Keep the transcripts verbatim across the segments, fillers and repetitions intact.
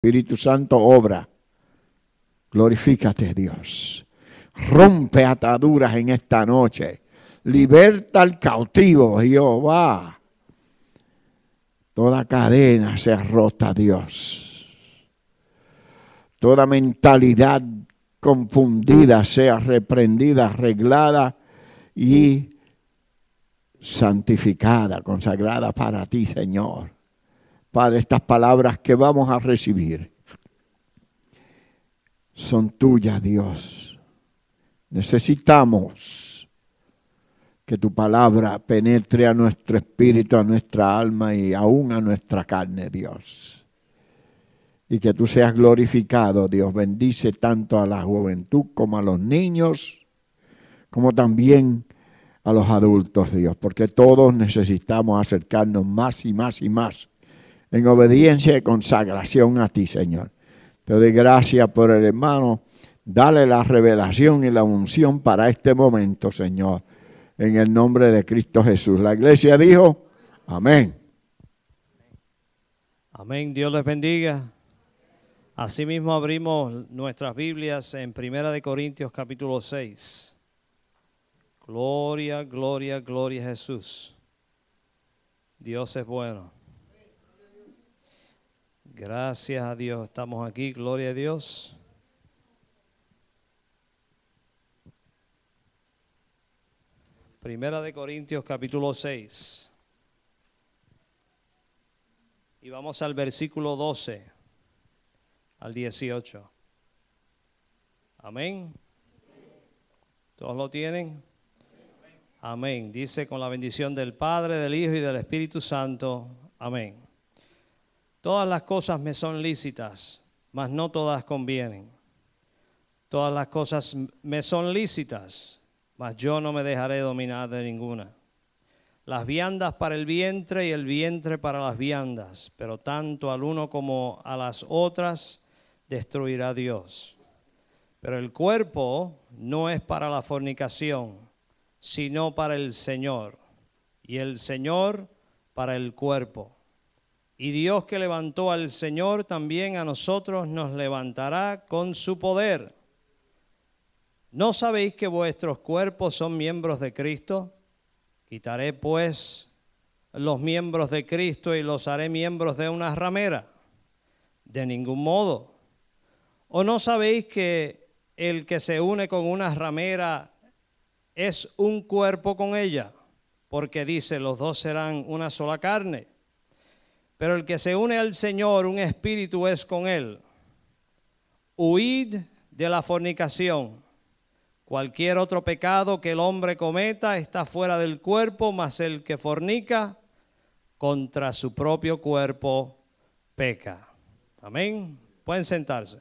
Espíritu Santo obra. Glorifícate, Dios. Rompe ataduras en esta noche. Liberta al cautivo, Jehová. Toda cadena sea rota, Dios. Toda mentalidad confundida sea reprendida, arreglada y santificada, consagrada para ti, Señor. Padre, estas palabras que vamos a recibir son tuyas, Dios. Necesitamos que tu palabra penetre a nuestro espíritu, a nuestra alma y aún a nuestra carne, Dios. Y que tú seas glorificado, Dios. Bendice tanto a la juventud como a los niños, como también a los adultos, Dios. Porque todos necesitamos acercarnos más y más y más en obediencia y consagración a ti, Señor. Te doy gracias por el hermano. Dale la revelación y la unción para este momento, Señor. En el nombre de Cristo Jesús. La iglesia dijo, amén. Amén. Dios les bendiga. Asimismo abrimos nuestras Biblias en Primera de Corintios capítulo seis. Gloria, gloria, gloria a Jesús. Dios es bueno. Gracias a Dios, estamos aquí, gloria a Dios. Primera de Corintios capítulo seis. Y vamos al versículo doce al dieciocho. Amén. ¿Todos lo tienen? Amén. Dice, con la bendición del Padre, del Hijo y del Espíritu Santo. Amén. Todas las cosas me son lícitas, mas no todas convienen. Todas las cosas me son lícitas, mas yo no me dejaré dominar de ninguna. Las viandas para el vientre y el vientre para las viandas, pero tanto al uno como a las otras destruirá Dios. Pero el cuerpo no es para la fornicación, sino para el Señor, y el Señor para el cuerpo. Y Dios que levantó al Señor, también a nosotros nos levantará con su poder. ¿No sabéis que vuestros cuerpos son miembros de Cristo? Quitaré pues los miembros de Cristo y los haré miembros de una ramera. De ningún modo. ¿O no sabéis que el que se une con una ramera es un cuerpo con ella? Porque dice, los dos serán una sola carne. Pero el que se une al Señor, un espíritu es con él. Huid de la fornicación. Cualquier otro pecado que el hombre cometa está fuera del cuerpo, mas el que fornica contra su propio cuerpo peca. Amén. Pueden sentarse.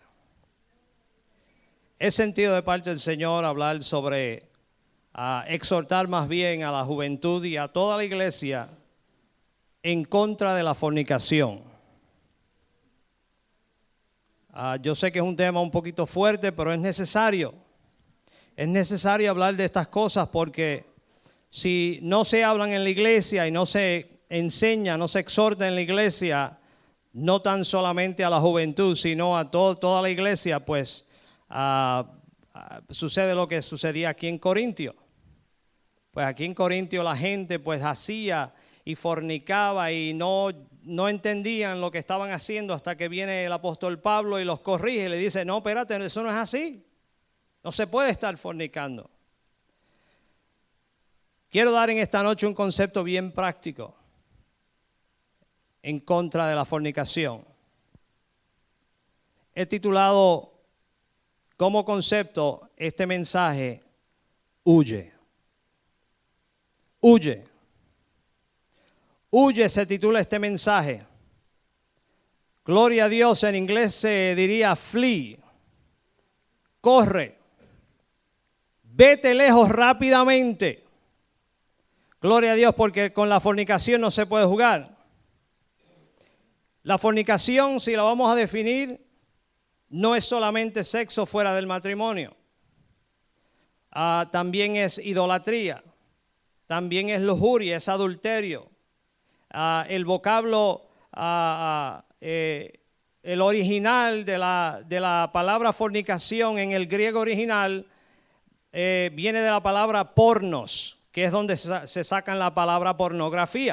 He sentido de parte del Señor hablar sobre, uh, exhortar más bien a la juventud y a toda la iglesia en contra de la fornicación. Uh, yo sé que es un tema un poquito fuerte, pero es necesario. Es necesario hablar de estas cosas porque si no se hablan en la iglesia y no se enseña, no se exhorta en la iglesia, no tan solamente a la juventud, sino a todo, toda la iglesia, pues uh, uh, sucede lo que sucedía aquí en Corintio. Pues aquí en Corintio la gente pues hacía y fornicaba y no, no entendían lo que estaban haciendo hasta que viene el apóstol Pablo y los corrige y le dice, no, espérate, eso no es así. No se puede estar fornicando. Quiero dar en esta noche un concepto bien práctico en contra de la fornicación. He titulado como concepto este mensaje, huye. Huye. Huye se titula este mensaje. Gloria a Dios, en inglés se diría flee. Corre. Vete lejos rápidamente. Gloria a Dios, porque con la fornicación no se puede jugar. La fornicación, si la vamos a definir, no es solamente sexo fuera del matrimonio. Uh, también es idolatría. También es lujuria, es adulterio. Uh, el vocablo uh, uh, eh, el original de la, de la palabra fornicación en el griego original eh, viene de la palabra pornos, que es donde se, se sacan la palabra pornografía.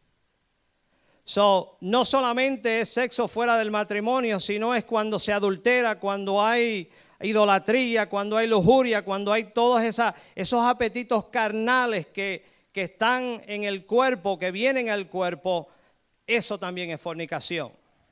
So, no solamente es sexo fuera del matrimonio, sino es cuando se adultera, cuando hay idolatría, cuando hay lujuria, cuando hay todos esa, esos apetitos carnales que, que están en el cuerpo, que vienen al cuerpo. Eso también es fornicación.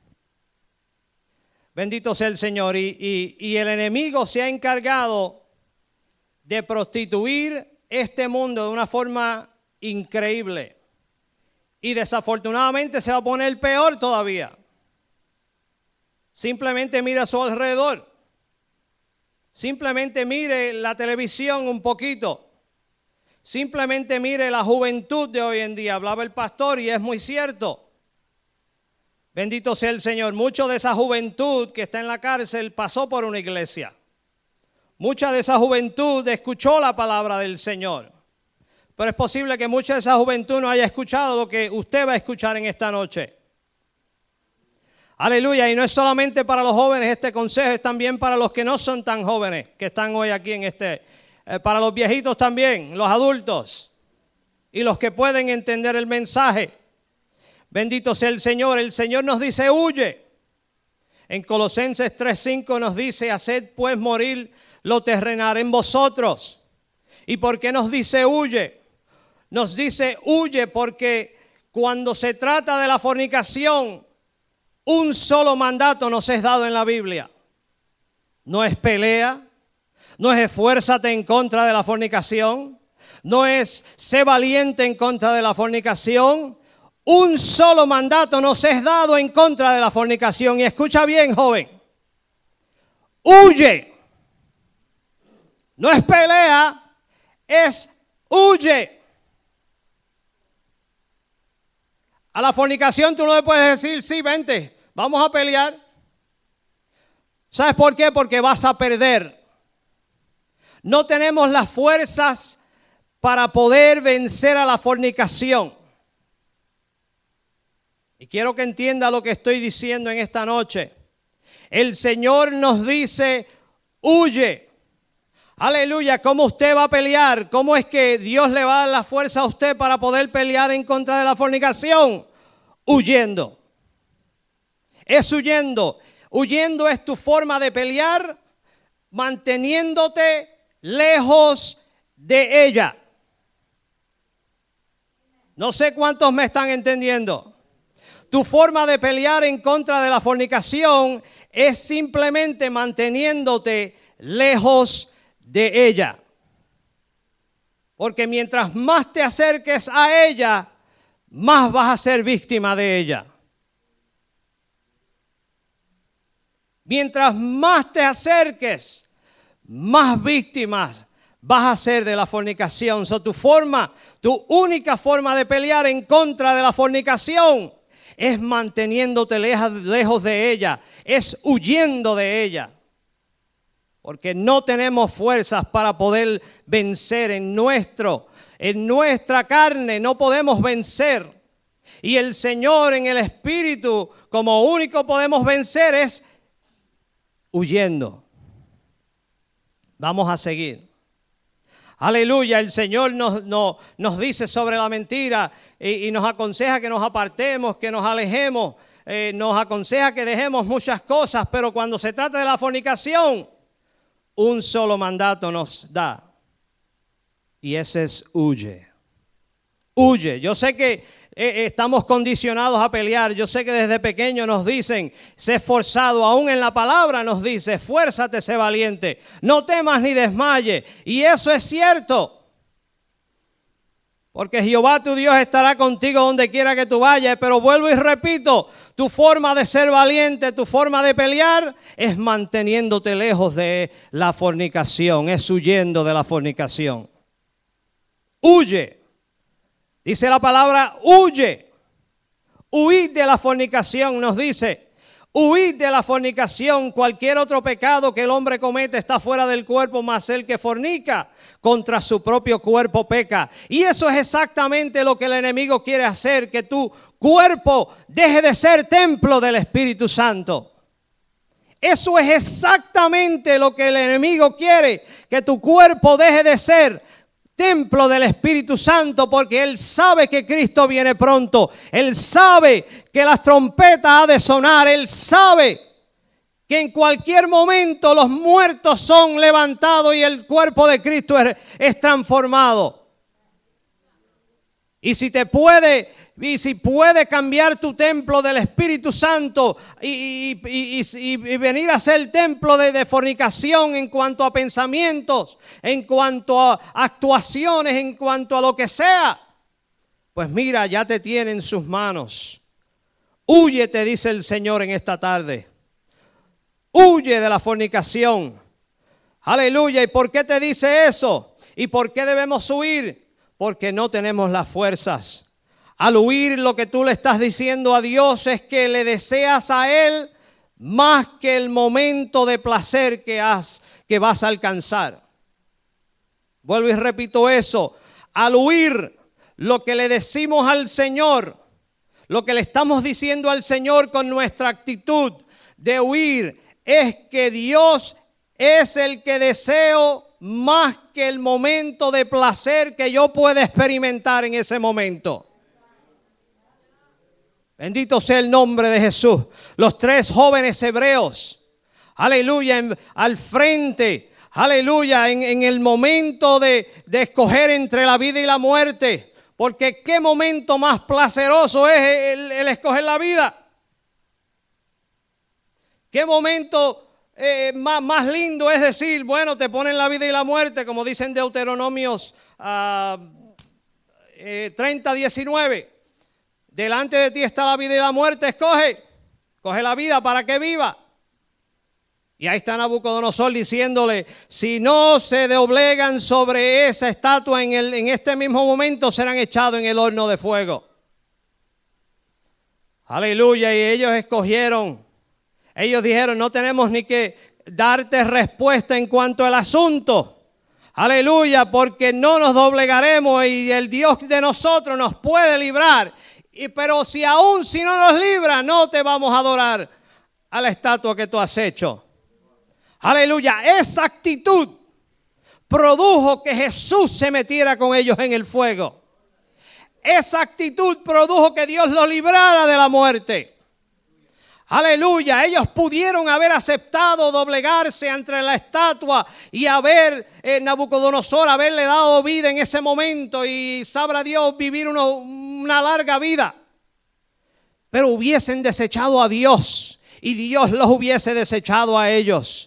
Bendito sea el Señor. Y, y, y el enemigo se ha encargado de prostituir este mundo de una forma increíble. Y desafortunadamente se va a poner peor todavía. Simplemente mire a su alrededor. Simplemente mire la televisión un poquito. Simplemente mire la juventud de hoy en día. Hablaba el pastor y es muy cierto. Bendito sea el Señor. Mucho de esa juventud que está en la cárcel pasó por una iglesia. Mucha de esa juventud escuchó la palabra del Señor. Pero es posible que mucha de esa juventud no haya escuchado lo que usted va a escuchar en esta noche. Aleluya. Y no es solamente para los jóvenes este consejo, es también para los que no son tan jóvenes, que están hoy aquí en este, eh, para los viejitos también, los adultos y los que pueden entender el mensaje. Bendito sea el Señor. El Señor nos dice, huye. En Colosenses tres cinco nos dice, haced pues morir lo terrenal en vosotros. ¿Y por qué nos dice huye? Nos dice huye porque cuando se trata de la fornicación, un solo mandato nos es dado en la Biblia. No es pelea, no es esfuérzate en contra de la fornicación, no es sé valiente en contra de la fornicación. Un solo mandato nos es dado en contra de la fornicación. Y escucha bien, joven. Huye. No es pelea, es huye. A la fornicación tú no le puedes decir, sí, vente, vamos a pelear. ¿Sabes por qué? Porque vas a perder. No tenemos las fuerzas para poder vencer a la fornicación. Y quiero que entienda lo que estoy diciendo en esta noche. El Señor nos dice, huye. Aleluya, ¿cómo usted va a pelear? ¿Cómo es que Dios le va a dar la fuerza a usted para poder pelear en contra de la fornicación? Huyendo. Es huyendo. Huyendo es tu forma de pelear, manteniéndote lejos de ella. No sé cuántos me están entendiendo. Tu forma de pelear en contra de la fornicación es simplemente manteniéndote lejos de ella. Porque mientras más te acerques a ella, más vas a ser víctima de ella. Mientras más te acerques, más víctimas vas a ser de la fornicación. So, tu forma, tu única forma de pelear en contra de la fornicación es manteniéndote lejos de ella, es huyendo de ella. Porque no tenemos fuerzas para poder vencer en nuestro, en nuestra carne, no podemos vencer. Y el Señor en el Espíritu, como único podemos vencer es huyendo. Vamos a seguir. Aleluya, el Señor nos, nos, nos dice sobre la mentira y, y nos aconseja que nos apartemos, que nos alejemos, eh, nos aconseja que dejemos muchas cosas, pero cuando se trata de la fornicación, un solo mandato nos da y ese es huye. Huye. Yo sé que eh, estamos condicionados a pelear. Yo sé que desde pequeño nos dicen, sé esforzado. Aún en la palabra nos dice, esfuérzate, sé valiente. No temas ni desmayes. Y eso es cierto. Porque Jehová tu Dios estará contigo donde quiera que tú vayas. Pero vuelvo y repito, tu forma de ser valiente, tu forma de pelear es manteniéndote lejos de la fornicación, es huyendo de la fornicación. Huye. Dice la palabra, huye. Huid de la fornicación, nos dice. Huid de la fornicación. Cualquier otro pecado que el hombre comete está fuera del cuerpo, mas el que fornica contra su propio cuerpo peca. Y eso es exactamente lo que el enemigo quiere hacer, que tu cuerpo deje de ser templo del Espíritu Santo. Eso es exactamente lo que el enemigo quiere, que tu cuerpo deje de ser templo del Espíritu Santo, porque Él sabe que Cristo viene pronto. Él sabe que las trompetas ha de sonar. Él sabe que en cualquier momento los muertos son levantados y el cuerpo de Cristo es, es transformado. Y si te puede, y si puede cambiar tu templo del Espíritu Santo y, y, y, y, y venir a ser templo de, de fornicación en cuanto a pensamientos, en cuanto a actuaciones, en cuanto a lo que sea, pues mira, ya te tiene en sus manos. Huye, te dice el Señor en esta tarde. Huye de la fornicación. Aleluya. ¿Y por qué te dice eso? ¿Y por qué debemos huir? Porque no tenemos las fuerzas. Al huir, lo que tú le estás diciendo a Dios es que le deseas a Él más que el momento de placer que, has, que vas a alcanzar. Vuelvo y repito eso. Al huir, lo que le decimos al Señor, lo que le estamos diciendo al Señor con nuestra actitud de huir, es que Dios es el que deseo más que el momento de placer que yo pueda experimentar en ese momento. Bendito sea el nombre de Jesús. Los tres jóvenes hebreos, aleluya, en, al frente, aleluya, en, en el momento de, de escoger entre la vida y la muerte. Porque qué momento más placeroso es el, el escoger la vida. Qué momento eh, más, más lindo es decir, bueno, te ponen la vida y la muerte, como dicen Deuteronomios uh, eh, treinta, diecinueve. Delante de ti está la vida y la muerte, escoge. Coge la vida para que viva. Y ahí está Nabucodonosor diciéndole, si no se doblegan sobre esa estatua en, el, en este mismo momento, serán echados en el horno de fuego. Aleluya, y ellos escogieron. Ellos dijeron, no tenemos ni que darte respuesta en cuanto al asunto. Aleluya, porque no nos doblegaremos y el Dios de nosotros nos puede librar. Y, pero si aún si no nos libra, no te vamos a adorar a la estatua que tú has hecho. Aleluya, esa actitud produjo que Jesús se metiera con ellos en el fuego. Esa actitud produjo que Dios los librara de la muerte. Aleluya, ellos pudieron haber aceptado doblegarse ante la estatua y haber, eh, Nabucodonosor, haberle dado vida en ese momento y sabrá Dios vivir uno, una larga vida. Pero hubiesen desechado a Dios y Dios los hubiese desechado a ellos.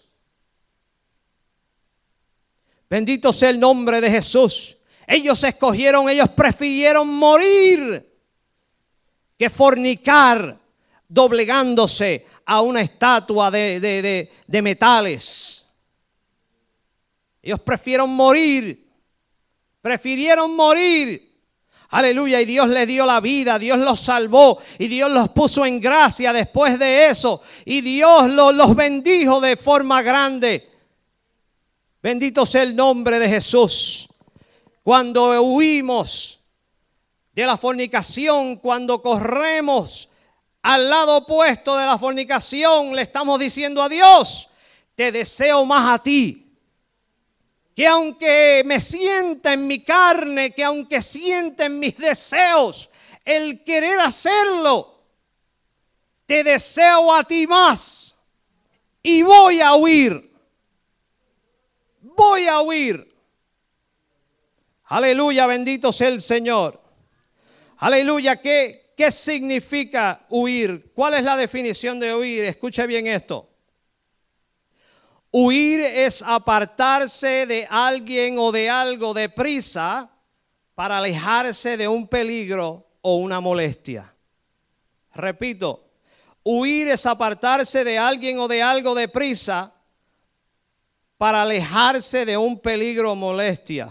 Bendito sea el nombre de Jesús. Ellos escogieron, ellos prefirieron morir que fornicar, doblegándose a una estatua de, de, de, de metales. Ellos prefirieron morir, prefirieron morir. Aleluya, y Dios les dio la vida, Dios los salvó y Dios los puso en gracia después de eso. Y Dios los, los bendijo de forma grande. Bendito sea el nombre de Jesús. Cuando huimos de la fornicación, cuando corremos al lado opuesto de la fornicación, le estamos diciendo a Dios, te deseo más a ti. Que aunque me sienta en mi carne, que aunque sienta en mis deseos el querer hacerlo, te deseo a ti más y voy a huir. Voy a huir. Aleluya, bendito sea el Señor. Aleluya, ¿qué? ¿Qué significa huir? ¿Cuál es la definición de huir? Escuche bien esto. Huir es apartarse de alguien o de algo deprisa para alejarse de un peligro o una molestia. Repito, huir es apartarse de alguien o de algo deprisa para alejarse de un peligro o molestia.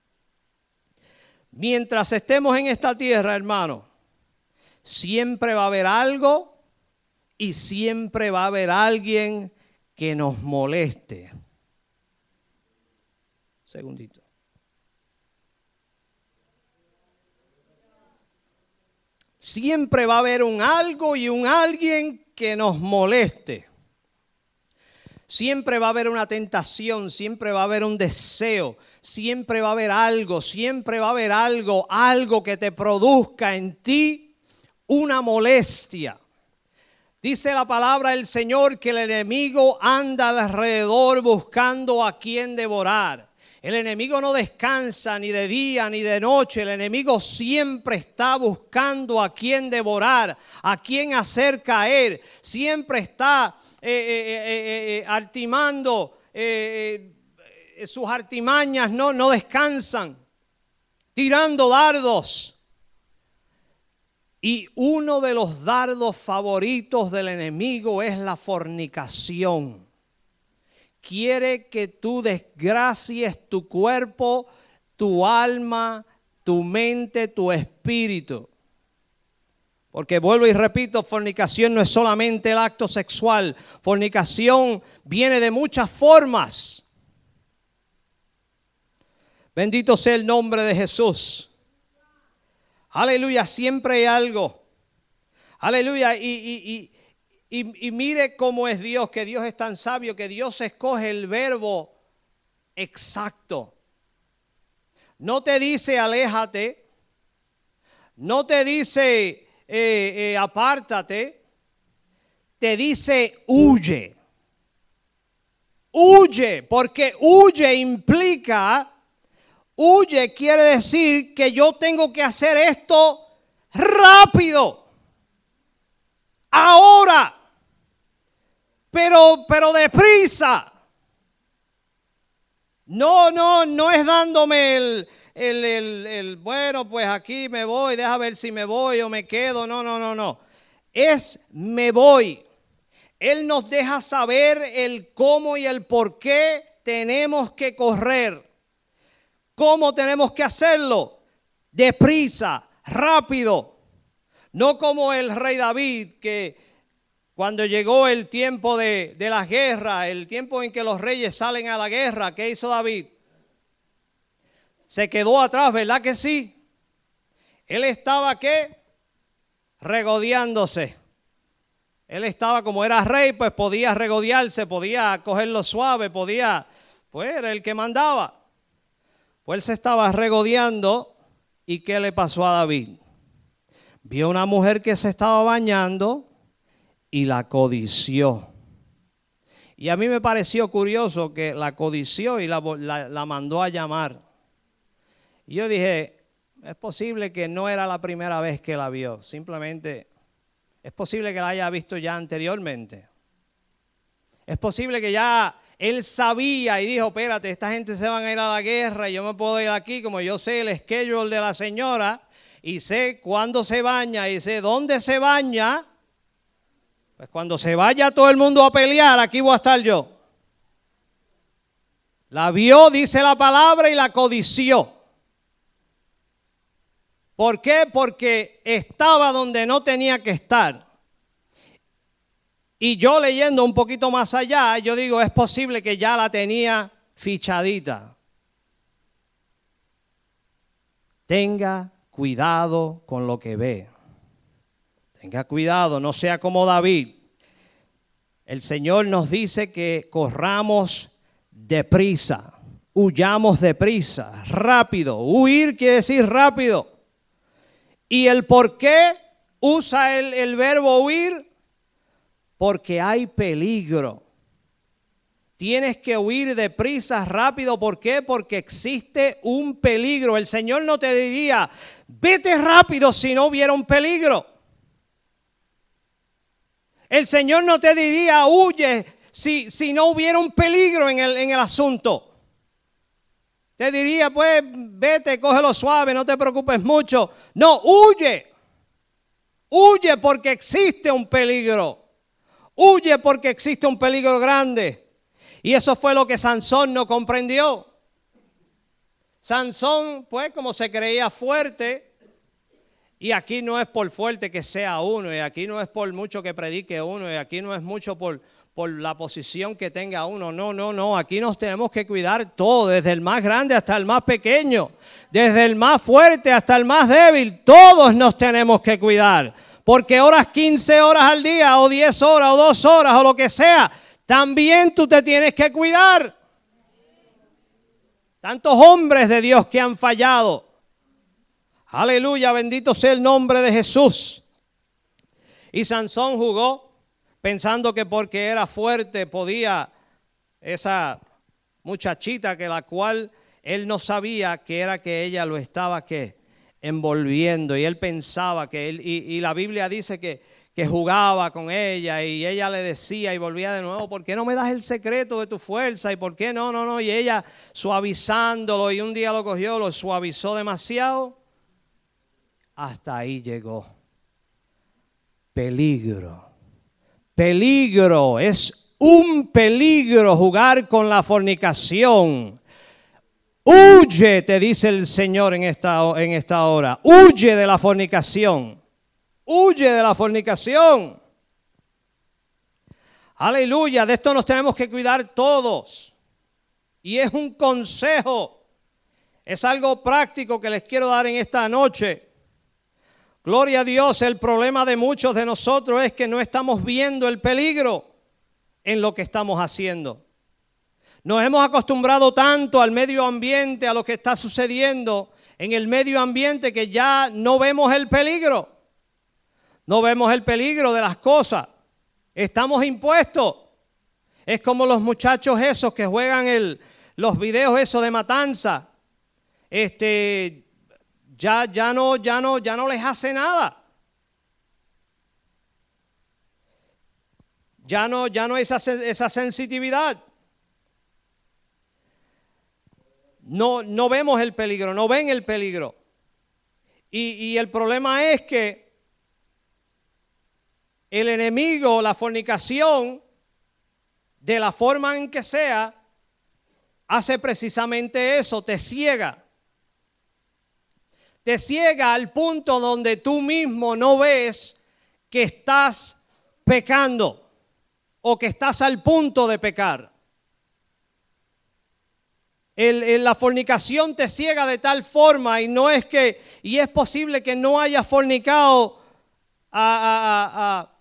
Mientras estemos en esta tierra, hermano, siempre va a haber algo y siempre va a haber alguien que nos moleste. Segundito. Siempre va a haber un algo y un alguien que nos moleste. Siempre va a haber una tentación, siempre va a haber un deseo, siempre va a haber algo, siempre va a haber algo, algo que te produzca en ti una molestia. Dice la palabra del Señor que el enemigo anda alrededor buscando a quien devorar. El enemigo no descansa ni de día ni de noche. El enemigo siempre está buscando a quien devorar, a quien hacer caer. Siempre está eh, eh, eh, eh, artimando, eh, eh, sus artimañas no, no descansan, tirando dardos. Y uno de los dardos favoritos del enemigo es la fornicación. Quiere que tú desgracies tu cuerpo, tu alma, tu mente, tu espíritu. Porque vuelvo y repito, fornicación no es solamente el acto sexual. Fornicación viene de muchas formas. Bendito sea el nombre de Jesús. Aleluya, siempre hay algo. Aleluya, y, y, y, y, y mire cómo es Dios, que Dios es tan sabio, que Dios escoge el verbo exacto. No te dice aléjate, no te dice eh, eh, apártate, te dice huye. Huye, porque huye implica... Huye quiere decir que yo tengo que hacer esto rápido, ahora, pero, pero deprisa. No, no, no es dándome el, el, el, el, bueno, pues aquí me voy, deja ver si me voy o me quedo. No, no, no, no. Es me voy. Él nos deja saber el cómo y el por qué tenemos que correr. ¿Cómo tenemos que hacerlo? Deprisa, rápido. No como el rey David, que cuando llegó el tiempo de, de la guerra, el tiempo en que los reyes salen a la guerra, ¿qué hizo David? Se quedó atrás, ¿verdad que sí? Él estaba, ¿qué? Regodeándose. Él estaba, como era rey, pues podía regodearse, podía cogerlo suave, podía, pues era el que mandaba. Pues él se estaba regodeando, ¿y qué le pasó a David? Vio una mujer que se estaba bañando y la codició. Y a mí me pareció curioso que la codició y la, la, la mandó a llamar. Y yo dije, es posible que no era la primera vez que la vio, simplemente es posible que la haya visto ya anteriormente. Es posible que ya... Él sabía y dijo, espérate, esta gente se van a ir a la guerra y yo me puedo ir aquí, como yo sé el schedule de la señora y sé cuándo se baña y sé dónde se baña, pues cuando se vaya todo el mundo a pelear, aquí voy a estar yo. La vio, dice la palabra, y la codició. ¿Por qué? Porque estaba donde no tenía que estar. Y yo leyendo un poquito más allá, yo digo, es posible que ya la tenía fichadita. Tenga cuidado con lo que ve. Tenga cuidado, no sea como David. El Señor nos dice que corramos deprisa, huyamos deprisa, rápido. Huir quiere decir rápido. ¿Y el por qué usa el, el verbo huir? Porque hay peligro. Tienes que huir deprisa, rápido. ¿Por qué? Porque existe un peligro. El Señor no te diría, vete rápido si no hubiera un peligro. El Señor no te diría, huye si, si no hubiera un peligro en el, en el asunto. Te diría, pues, vete, cógelo suave, no te preocupes mucho. No, huye. Huye porque existe un peligro. Huye porque existe un peligro grande. Y eso fue lo que Sansón no comprendió. Sansón, pues, como se creía fuerte, y aquí no es por fuerte que sea uno, y aquí no es por mucho que predique uno, y aquí no es mucho por, por la posición que tenga uno. No, no, no. Aquí nos tenemos que cuidar todo, desde el más grande hasta el más pequeño, desde el más fuerte hasta el más débil. Todos nos tenemos que cuidar. Porque horas, quince horas al día, o diez horas, o dos horas, o lo que sea, también tú te tienes que cuidar. Tantos hombres de Dios que han fallado. Aleluya, bendito sea el nombre de Jesús. Y Sansón jugó pensando que porque era fuerte podía esa muchachita que la cual él no sabía que era que ella lo estaba que envolviendo, y él pensaba que él, y, y la Biblia dice que, que jugaba con ella y ella le decía y volvía de nuevo, ¿por qué no me das el secreto de tu fuerza? ¿Y por qué no, no, no? Y ella suavizándolo, y un día lo cogió, lo suavizó demasiado, hasta ahí llegó. Peligro, peligro, es un peligro jugar con la fornicación. Huye, te dice el Señor en esta, en esta hora. Huye de la fornicación. Huye de la fornicación. Aleluya, de esto nos tenemos que cuidar todos. Y es un consejo. Es algo práctico que les quiero dar en esta noche. Gloria a Dios, el problema de muchos de nosotros es que no estamos viendo el peligro en lo que estamos haciendo. Nos hemos acostumbrado tanto al medio ambiente, a lo que está sucediendo en el medio ambiente, que ya no vemos el peligro. No vemos el peligro de las cosas. Estamos impuestos. Es como los muchachos esos que juegan el, los videos esos de matanza. Este, ya, ya, no, ya, no, ya no les hace nada. Ya no, ya no hay esa, esa sensitividad. No, no vemos el peligro, no ven el peligro. Y, y el problema es que el enemigo, la fornicación, de la forma en que sea, hace precisamente eso, te ciega. Te ciega al punto donde tú mismo no ves que estás pecando o que estás al punto de pecar. El, el, la fornicación te ciega de tal forma, y no es que, y es posible que no hayas fornicado a, a, a,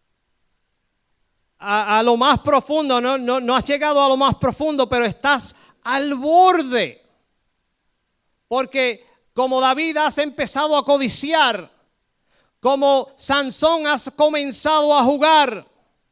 a, a lo más profundo, no, no, no has llegado a lo más profundo, pero estás al borde. Porque como David has empezado a codiciar, como Sansón has comenzado a jugar,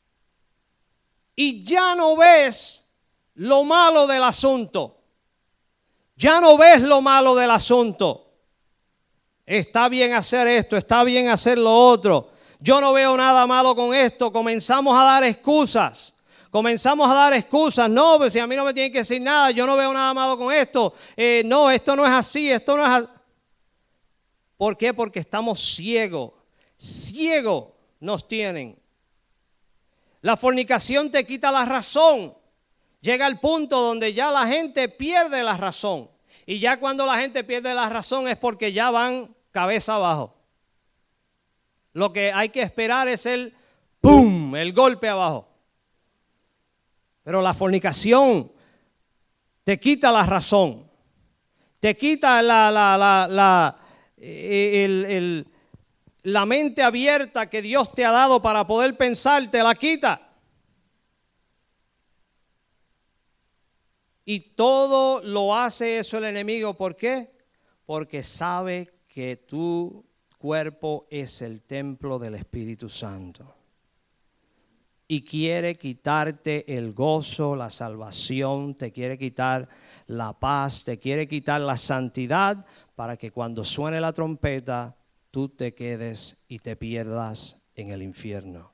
y ya no ves lo malo del asunto. Ya no ves lo malo del asunto. Está bien hacer esto, está bien hacer lo otro. Yo no veo nada malo con esto. Comenzamos a dar excusas. Comenzamos a dar excusas. No, pues si a mí no me tienen que decir nada, yo no veo nada malo con esto. Eh, no, esto no es así, esto no es así. ¿Por qué? Porque estamos ciegos. Ciegos nos tienen. La fornicación te quita la razón. Llega al punto donde ya la gente pierde la razón. Y ya cuando la gente pierde la razón es porque ya van cabeza abajo. Lo que hay que esperar es el ¡pum!, el golpe abajo. Pero la fornicación te quita la razón. Te quita la, la, la, la, el, el, la mente abierta que Dios te ha dado para poder pensar, te la quita. Y todo lo hace eso el enemigo. ¿Por qué? Porque sabe que tu cuerpo es el templo del Espíritu Santo. Y quiere quitarte el gozo, la salvación, te quiere quitar la paz, te quiere quitar la santidad, para que cuando suene la trompeta, tú te quedes y te pierdas en el infierno.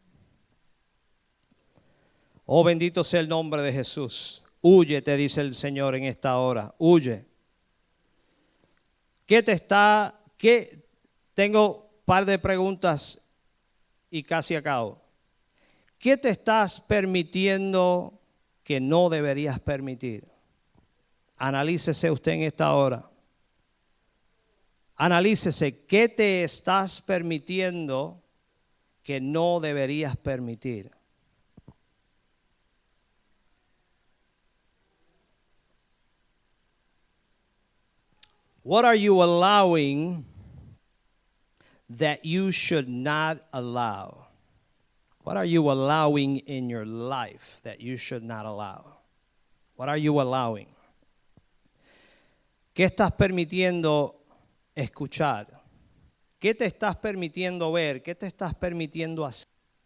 Oh, bendito sea el nombre de Jesús. Huye, te dice el Señor en esta hora, huye. ¿Qué te está, qué? Tengo un par de preguntas y casi acabo. ¿Qué te estás permitiendo que no deberías permitir? Analícese usted en esta hora. Analícese, ¿qué te estás permitiendo que no deberías permitir? What are you allowing that you should not allow? What are you allowing in your life that you should not allow? What are you allowing? ¿Qué estás permitiendo escuchar? ¿Qué te estás permitiendo ver? ¿Qué te estás permitiendo hacer?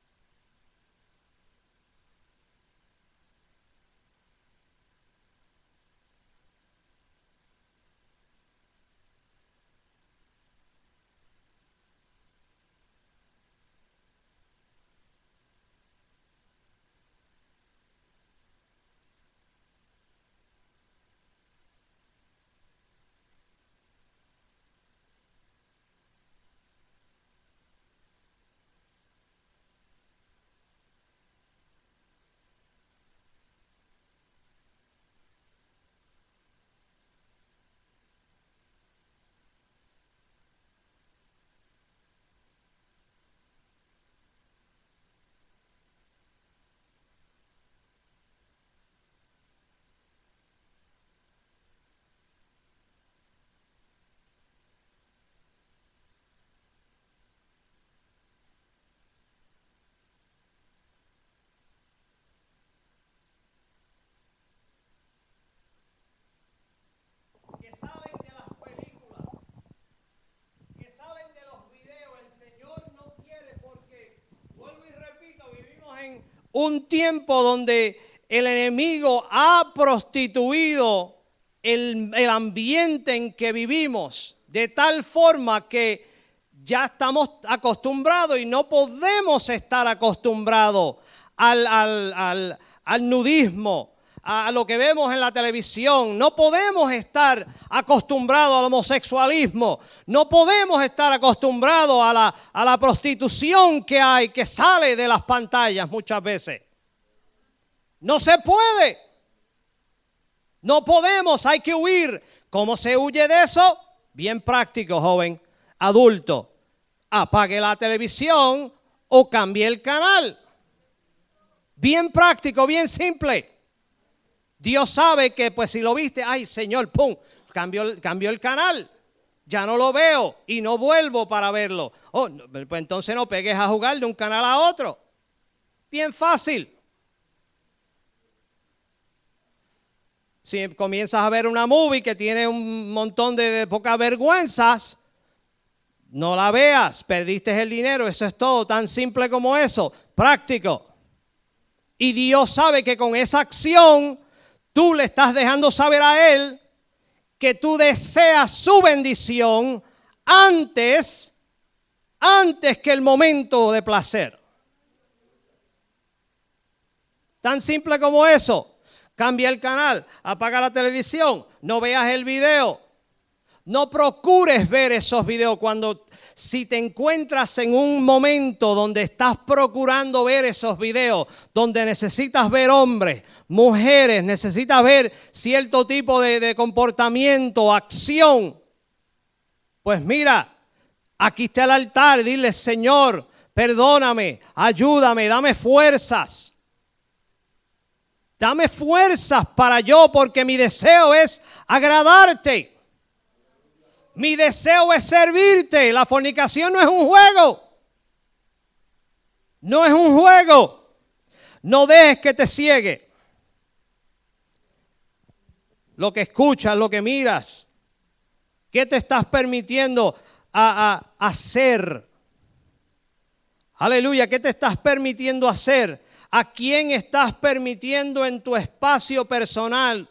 Que salen de las películas, que salen de los videos, el Señor no quiere, porque, vuelvo y repito, vivimos en un tiempo donde el enemigo ha prostituido el, el ambiente en que vivimos, de tal forma que ya estamos acostumbrados y no podemos estar acostumbrados al, al, al, al nudismo, a lo que vemos en la televisión. No podemos estar acostumbrados al homosexualismo. No podemos estar acostumbrados a la, a la prostitución que hay, que sale de las pantallas muchas veces. No se puede. No podemos, hay que huir. ¿Cómo se huye de eso? Bien práctico, joven, adulto. Apague la televisión o cambie el canal. Bien práctico, bien simple. Dios sabe que pues si lo viste, ay Señor, pum, cambió, cambió el canal. Ya no lo veo y no vuelvo para verlo. Oh, pues entonces no pegues a jugar de un canal a otro. Bien fácil. Si comienzas a ver una movie que tiene un montón de, de pocas vergüenzas, no la veas, perdiste el dinero, eso es todo, tan simple como eso, práctico. Y Dios sabe que con esa acción tú le estás dejando saber a Él que tú deseas su bendición antes, antes que el momento de placer. Tan simple como eso. Cambia el canal, apaga la televisión, no veas el video. No procures ver esos videos cuando, si te encuentras en un momento donde estás procurando ver esos videos, donde necesitas ver hombres, mujeres, necesitas ver cierto tipo de, de comportamiento, acción. Pues mira, aquí está el altar, dile, Señor, perdóname, ayúdame, dame fuerzas. Dame fuerzas para yo, porque mi deseo es agradarte. Mi deseo es servirte. La fornicación no es un juego. No es un juego. No dejes que te ciegue. Lo que escuchas, lo que miras. ¿Qué te estás permitiendo a, a, hacer? Aleluya, ¿qué te estás permitiendo hacer? ¿A quién estás permitiendo en tu espacio personal?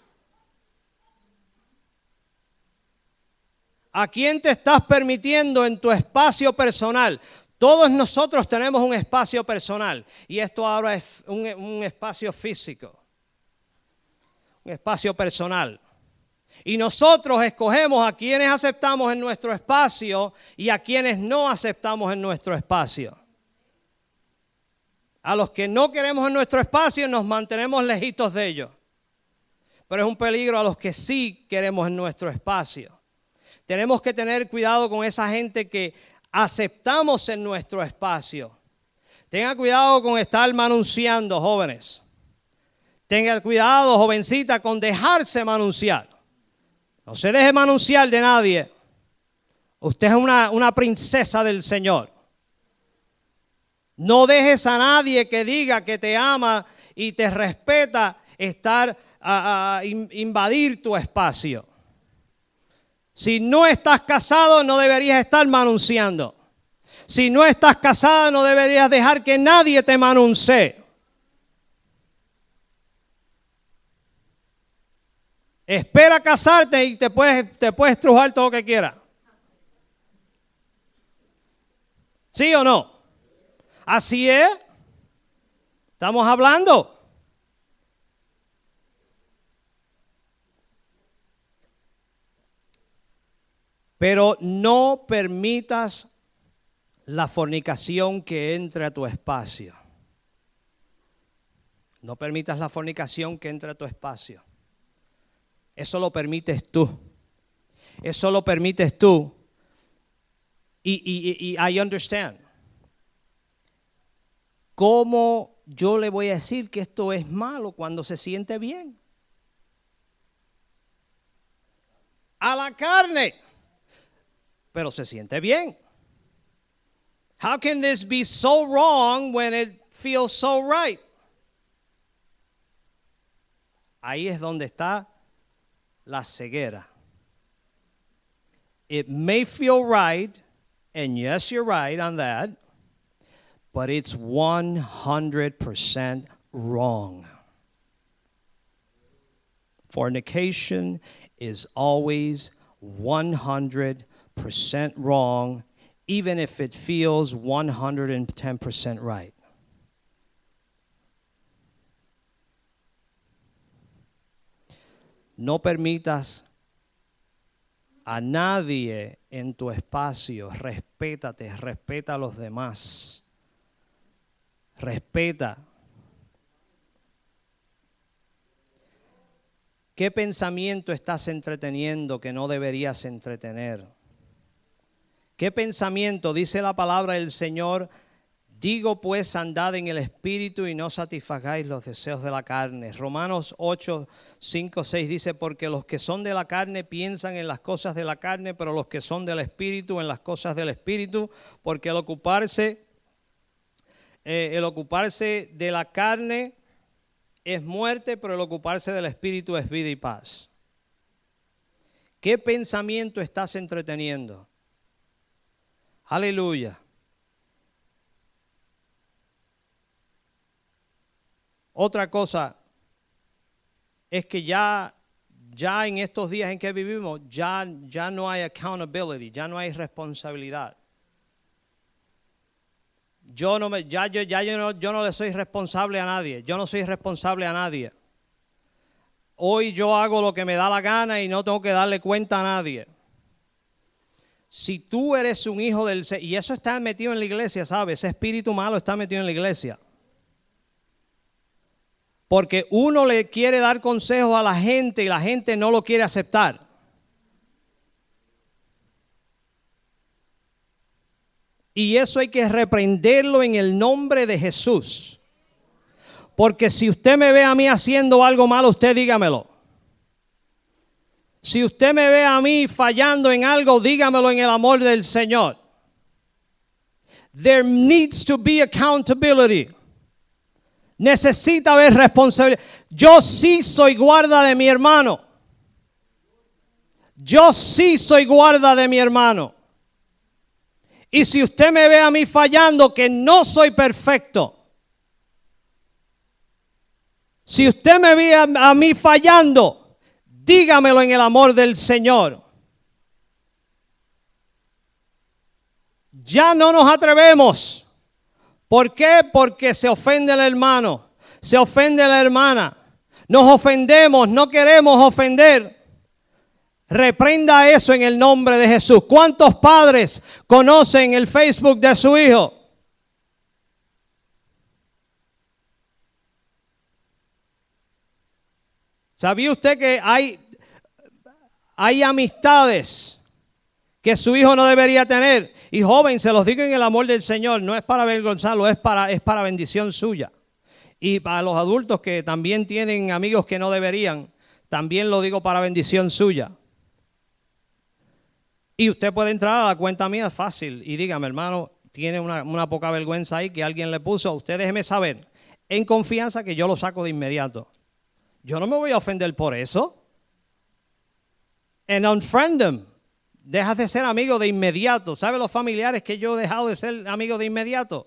¿A quién te estás permitiendo en tu espacio personal? Todos nosotros tenemos un espacio personal y esto ahora es un, un espacio físico, un espacio personal. Y nosotros escogemos a quienes aceptamos en nuestro espacio y a quienes no aceptamos en nuestro espacio. A los que no queremos en nuestro espacio nos mantenemos lejitos de ellos. Pero es un peligro a los que sí queremos en nuestro espacio. Tenemos que tener cuidado con esa gente que aceptamos en nuestro espacio. Tenga cuidado con estar manunciando, jóvenes. Tenga cuidado, jovencita, con dejarse manunciar. No se deje manunciar de nadie. Usted es una, una princesa del Señor. No dejes a nadie que diga que te ama y te respeta estar a, a invadir tu espacio. Si no estás casado, no deberías estar manunciando. Si no estás casada, no deberías dejar que nadie te manuncie. Espera casarte y te puedes, te puedes estrujar todo lo que quieras. ¿Sí o no? Así es. Estamos hablando. Pero no permitas la fornicación que entre a tu espacio. No permitas la fornicación que entre a tu espacio. Eso lo permites tú. Eso lo permites tú. Y, y, y I understand. ¿Cómo yo le voy a decir que esto es malo cuando se siente bien? A la carne. Pero se siente bien. How can this be so wrong when it feels so right? Ahí es donde está la ceguera. It may feel right, and yes, you're right on that, but it's one hundred percent wrong. Fornication is always one hundred percent wrong, even if it feels one hundred ten percent right. No permitas a nadie en tu espacio. Respétate, respeta a los demás. Respeta. ¿Qué pensamiento estás entreteniendo que no deberías entretener? ¿Qué pensamiento? Dice la palabra del Señor: digo pues, andad en el Espíritu y no satisfagáis los deseos de la carne. Romanos ocho, cinco, seis dice: porque los que son de la carne piensan en las cosas de la carne, pero los que son del Espíritu en las cosas del Espíritu, porque el ocuparse, eh, el ocuparse de la carne es muerte, pero el ocuparse del Espíritu es vida y paz. ¿Qué pensamiento estás entreteniendo? Aleluya. Otra cosa es que ya, ya en estos días en que vivimos, ya, ya no hay accountability, ya no hay responsabilidad. Yo no me, ya, yo, ya yo, no, yo no le soy responsable a nadie, yo no soy responsable a nadie. Hoy yo hago lo que me da la gana y no tengo que darle cuenta a nadie. Si tú eres un hijo del... Y eso está metido en la iglesia, ¿sabes? Ese espíritu malo está metido en la iglesia. Porque uno le quiere dar consejos a la gente y la gente no lo quiere aceptar. Y eso hay que reprenderlo en el nombre de Jesús. Porque si usted me ve a mí haciendo algo malo, usted dígamelo. Si usted me ve a mí fallando en algo, dígamelo en el amor del Señor. There needs to be accountability. Necesita haber responsabilidad. Yo sí soy guarda de mi hermano. Yo sí soy guarda de mi hermano. Y si usted me ve a mí fallando, que no soy perfecto. Si usted me ve a, a mí fallando, dígamelo en el amor del Señor. Ya no nos atrevemos. ¿Por qué? Porque se ofende el hermano, se ofende la hermana. Nos ofendemos, no queremos ofender. Reprenda eso en el nombre de Jesús. ¿Cuántos padres conocen el Facebook de su hijo? ¿Sabía usted que hay, hay amistades que su hijo no debería tener? Y joven, se los digo en el amor del Señor, no es para avergonzarlo, es para, es para bendición suya. Y para los adultos que también tienen amigos que no deberían, también lo digo para bendición suya. Y usted puede entrar a la cuenta mía fácil y dígame, hermano, tiene una, una poca vergüenza ahí que alguien le puso, usted déjeme saber, en confianza que yo lo saco de inmediato. Yo no me voy a ofender por eso. And unfriend them. Dejas de ser amigo de inmediato. ¿Sabe los familiares que yo he dejado de ser amigo de inmediato?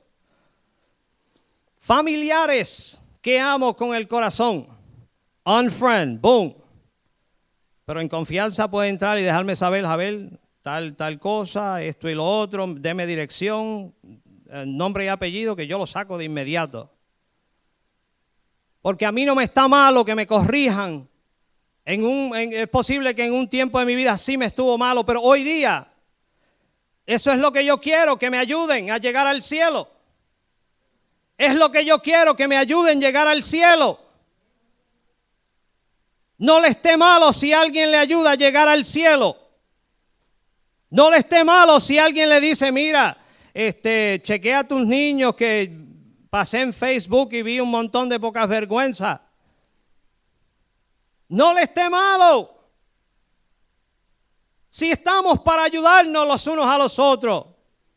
Familiares que amo con el corazón. Unfriend, boom. Pero en confianza puede entrar y dejarme saber, Javier, tal, tal cosa, esto y lo otro, deme dirección, nombre y apellido, que yo lo saco de inmediato. Porque a mí no me está malo que me corrijan. En un, en, es posible que en un tiempo de mi vida sí me estuvo malo, pero hoy día, eso es lo que yo quiero, que me ayuden a llegar al cielo. Es lo que yo quiero, que me ayuden a llegar al cielo. No le esté malo si alguien le ayuda a llegar al cielo. No le esté malo si alguien le dice, mira, este, chequea a tus niños que pasé en Facebook y vi un montón de pocas vergüenzas. No le esté malo. Si estamos para ayudarnos los unos a los otros.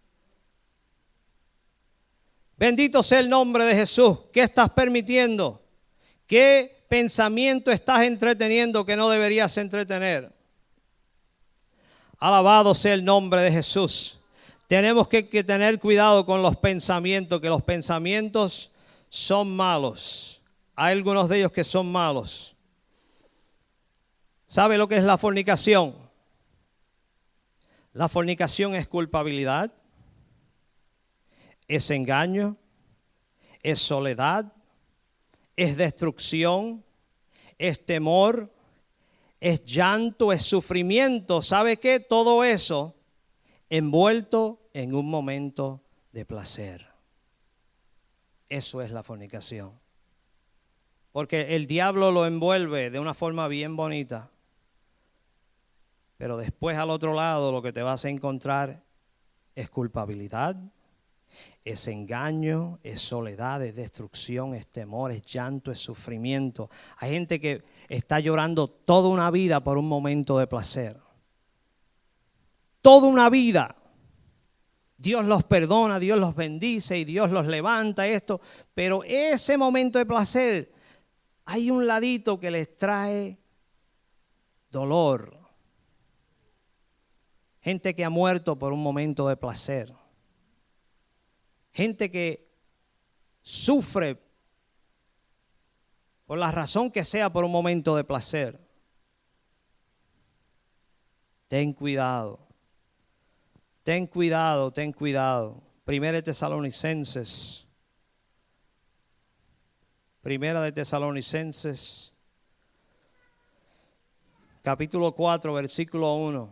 Bendito sea el nombre de Jesús. ¿Qué estás permitiendo? ¿Qué pensamiento estás entreteniendo que no deberías entretener? Alabado sea el nombre de Jesús. Tenemos que, que tener cuidado con los pensamientos, que los pensamientos son malos. Hay algunos de ellos que son malos. ¿Sabe lo que es la fornicación? La fornicación es culpabilidad, es engaño, es soledad, es destrucción, es temor, es llanto, es sufrimiento. ¿Sabe qué? Todo eso envuelto en un momento de placer. Eso es la fornicación. Porque el diablo lo envuelve de una forma bien bonita. Pero después al otro lado lo que te vas a encontrar es culpabilidad, es engaño, es soledad, es destrucción, es temor, es llanto, es sufrimiento. Hay gente que está llorando toda una vida por un momento de placer. Toda una vida. Dios los perdona, Dios los bendice y Dios los levanta esto. Pero ese momento de placer, hay un ladito que les trae dolor. Gente que ha muerto por un momento de placer. Gente que sufre por la razón que sea por un momento de placer. Ten cuidado. Ten cuidado, ten cuidado. Primera de Tesalonicenses. Primera de Tesalonicenses. Capítulo cuatro, versículo uno.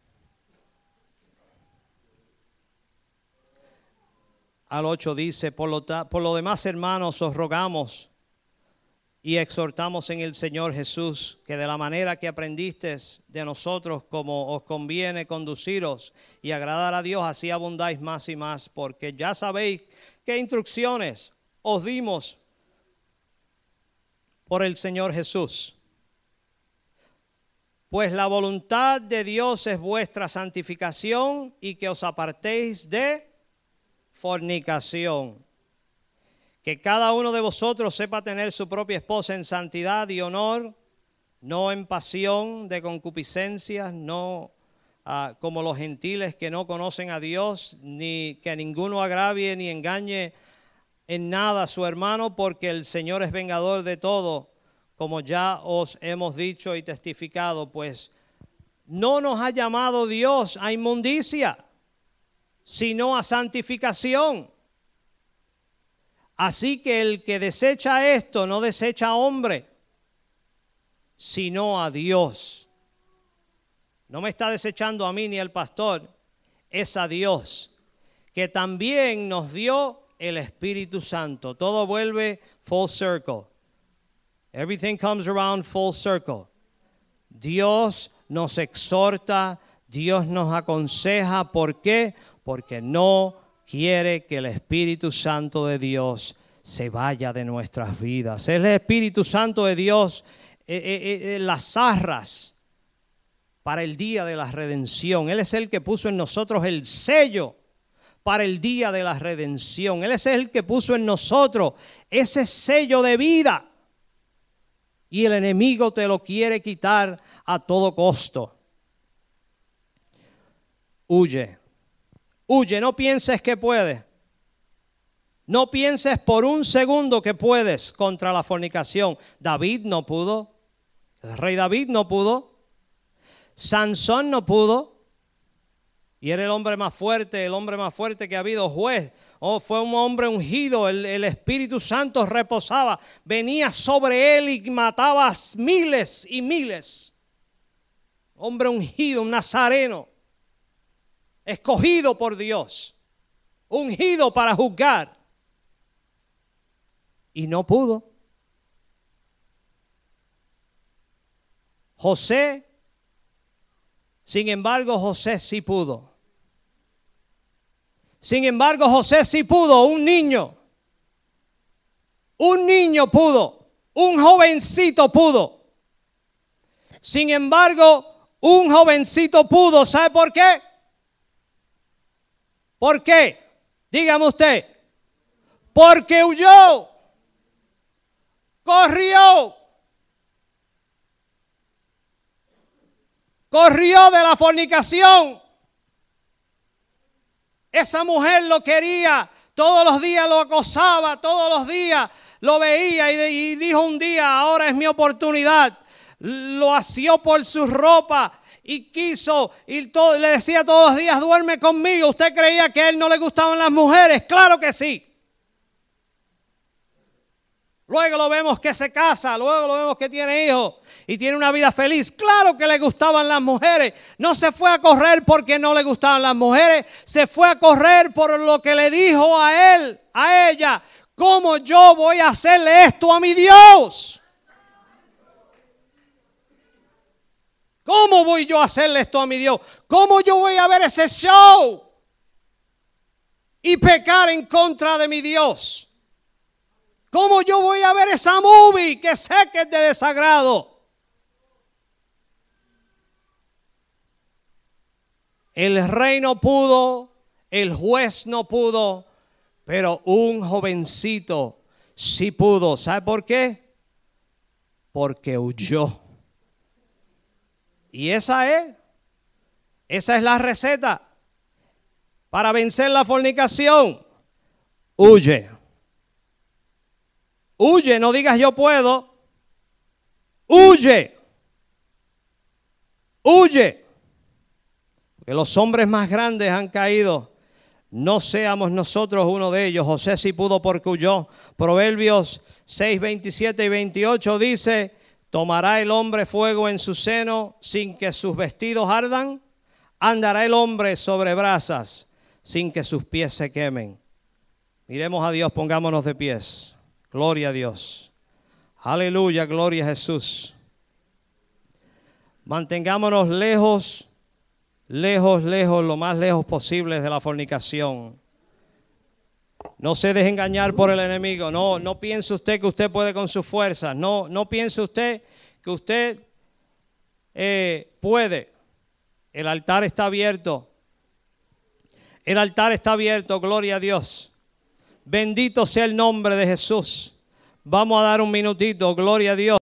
Al ocho dice, por lo, por lo demás, hermanos, os rogamos y exhortamos en el Señor Jesús, que de la manera que aprendisteis de nosotros, como os conviene conduciros y agradar a Dios, así abundáis más y más, porque ya sabéis qué instrucciones os dimos por el Señor Jesús. Pues la voluntad de Dios es vuestra santificación y que os apartéis de fornicación. Que cada uno de vosotros sepa tener su propia esposa en santidad y honor, no en pasión de concupiscencias, no uh, como los gentiles que no conocen a Dios, ni que ninguno agravie ni engañe en nada a su hermano, porque el Señor es vengador de todo, como ya os hemos dicho y testificado, pues no nos ha llamado Dios a inmundicia, sino a santificación. Así que el que desecha esto no desecha a hombre, sino a Dios. No me está desechando a mí ni al pastor, es a Dios, que también nos dio el Espíritu Santo. Todo vuelve full circle. Everything comes around full circle. Dios nos exhorta, Dios nos aconseja. ¿Por qué? Porque no quiere que el Espíritu Santo de Dios se vaya de nuestras vidas. Es el Espíritu Santo de Dios, eh, eh, eh, las arras para el día de la redención. Él es el que puso en nosotros el sello para el día de la redención. Él es el que puso en nosotros ese sello de vida. Y el enemigo te lo quiere quitar a todo costo. Huye. Huye, no pienses que puedes. No pienses por un segundo que puedes contra la fornicación. David no pudo. El rey David no pudo. Sansón no pudo. Y era el hombre más fuerte, el hombre más fuerte que ha habido, juez. Oh, fue un hombre ungido, el, el Espíritu Santo reposaba, venía sobre él y mataba miles y miles. Hombre ungido, un nazareno, escogido por Dios, ungido para juzgar. Y no pudo. José, sin embargo, José sí pudo. Sin embargo, José sí pudo, un niño. Un niño pudo, un jovencito pudo. Sin embargo, un jovencito pudo, ¿sabe por qué? ¿Por qué? Dígame usted. Porque huyó, corrió, corrió de la fornicación. Esa mujer lo quería, todos los días lo acosaba, todos los días lo veía y, y dijo un día, ahora es mi oportunidad. Lo asió por su ropa y quiso, y todo, le decía todos los días, duerme conmigo. ¿Usted creía que a él no le gustaban las mujeres? Claro que sí. Luego lo vemos que se casa, luego lo vemos que tiene hijos y tiene una vida feliz. Claro que le gustaban las mujeres. No se fue a correr porque no le gustaban las mujeres. Se fue a correr por lo que le dijo a él, a ella. ¿Cómo yo voy a hacerle esto a mi Dios? ¿Cómo voy yo a hacerle esto a mi Dios? ¿Cómo yo voy a ver ese show y pecar en contra de mi Dios? ¿Cómo yo voy a ver esa movie que sé que es de desagrado? El rey no pudo, el juez no pudo, pero un jovencito sí pudo. ¿Sabe por qué? Porque huyó. Y esa es, esa es la receta para vencer la fornicación. Huye. Huye, no digas yo puedo. Huye. Huye. Porque los hombres más grandes han caído. No seamos nosotros uno de ellos. José sí pudo porque huyó. Proverbios seis, veintisiete y veintiocho dice, ¿tomará el hombre fuego en su seno sin que sus vestidos ardan? ¿Andará el hombre sobre brasas sin que sus pies se quemen? Miremos a Dios, pongámonos de pies. Gloria a Dios. Aleluya, gloria a Jesús. Mantengámonos lejos, lejos, lejos, lo más lejos posible de la fornicación. No se deje engañar por el enemigo. No, no piense usted que usted puede con sus fuerzas. No, no piense usted que usted eh, puede. El altar está abierto. El altar está abierto, gloria a Dios. Bendito sea el nombre de Jesús. Vamos a dar un minutito, gloria a Dios.